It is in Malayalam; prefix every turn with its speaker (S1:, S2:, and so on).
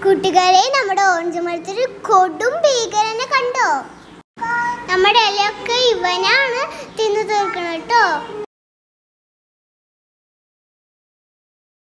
S1: കൂട്ടുകാരെ, നമ്മുടെ ഓറഞ്ച് മരത്തിൽ കൊടും ഭീകരനെ കണ്ടോ? നമ്മുടെ ഇലയൊക്കെ ഇവനാണ് തിന്നു തീർക്കണം കേട്ടോ.